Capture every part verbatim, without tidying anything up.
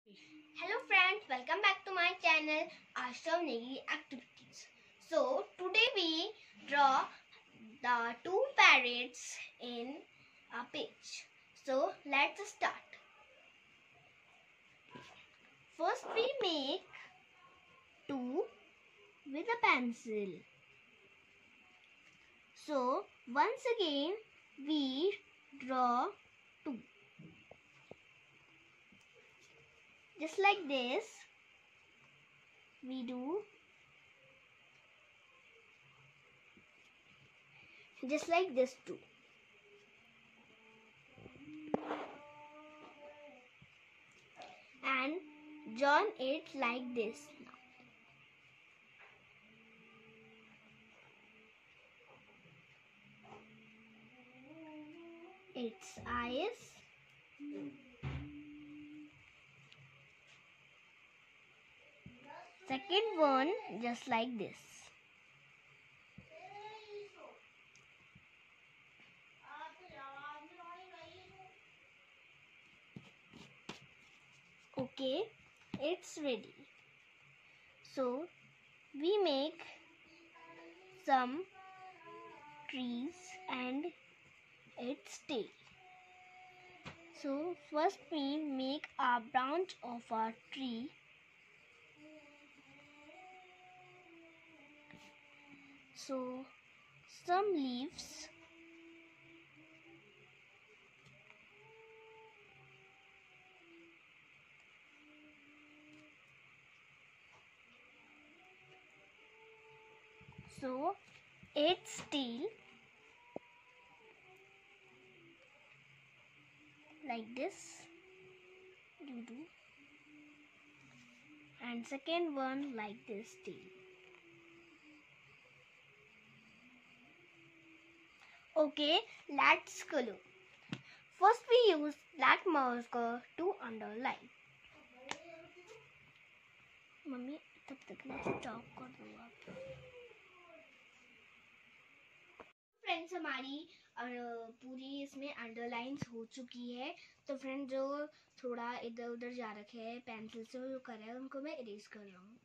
Hello friends, welcome back to my channel Ashram Negi Activities. So today we draw the two parrots in a page. So let's start. First we make two with a pencil. So once again we draw two. Just like this, we do just like this too. And join it like this now. Its eyes. Second one just like this. Okay, it's ready. So we make some trees and its tail. So first we make a branch of a tree. So some leaves. So its tail like this you do, and second one like this tail. Okay, let's color. First we use black marker to underline. Mummy तब तक मैं chalk कर दूंगा. Friends हमारी पूरी इसमें underlines हो चुकी है. तो फ्रेंड्स जो थोड़ा इधर उधर जा रखे हैं पेंसिल से जो कर रहे हैं उनको मैं इरेज कर रहा हूँ.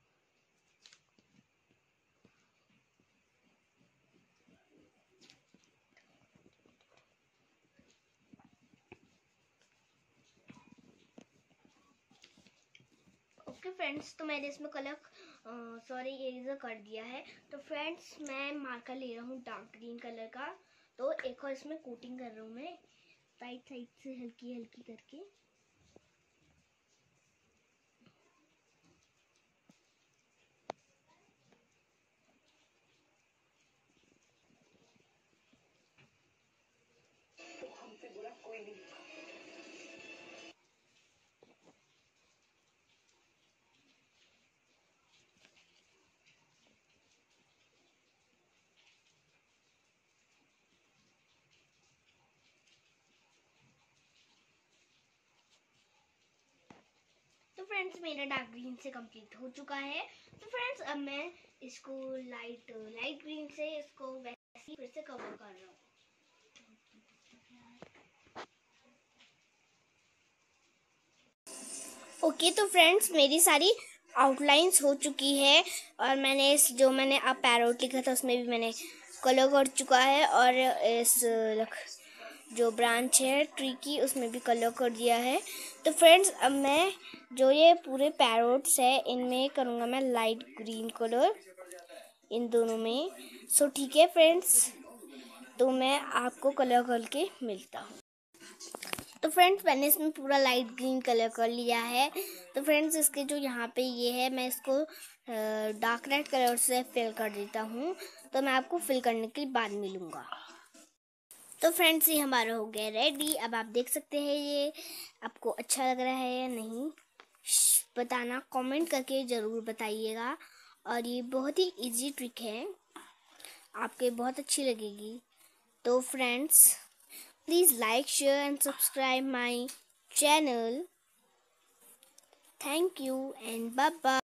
ओके फ्रेंड्स, तो मैंने इसमें कलर सॉरी इरेजर कर दिया है. तो फ्रेंड्स मैं मार्कर ले रहा हूँ डार्क ग्रीन कलर का. तो एक और इसमें कोटिंग कर रहा हूँ मैं साइड साइड से हल्की हल्की करके. हमसे बुरा कोई नहीं. तो फ्रेंड्स मेरा डार्क ग्रीन से कंप्लीट हो चुका है. तो फ्रेंड्स अब मैं इसको लाइट लाइट ग्रीन से इसको वैसे ही फिर से कवर कर रहा हूँ. ओके okay, तो फ्रेंड्स मेरी सारी आउटलाइंस हो चुकी है और मैंने इस जो मैंने अब पैरोट लिखा था उसमें भी मैंने कलर कर चुका है और इस जो ब्रांच है ट्री की उसमें भी कलर कर दिया है. तो फ्रेंड्स अब मैं जो ये पूरे पैरोट्स है इनमें करूँगा मैं लाइट ग्रीन कलर इन दोनों में. सो ठीक है फ्रेंड्स, तो मैं आपको कलर करके मिलता हूँ. तो फ्रेंड्स मैंने इसमें पूरा लाइट ग्रीन कलर कर लिया है. तो फ्रेंड्स इसके जो यहाँ पे ये है मैं इसको डार्क रेड कलर से फिल कर देता हूँ. तो मैं आपको फिल करने के बाद मिलूँगा. तो फ्रेंड्स ये हमारा हो गया रेडी. अब आप देख सकते हैं ये आपको अच्छा लग रहा है या नहीं बताना कमेंट करके ज़रूर बताइएगा. और ये बहुत ही इजी ट्रिक है, आपके बहुत अच्छी लगेगी. तो friends please like, share and subscribe my channel. Thank you and bye bye.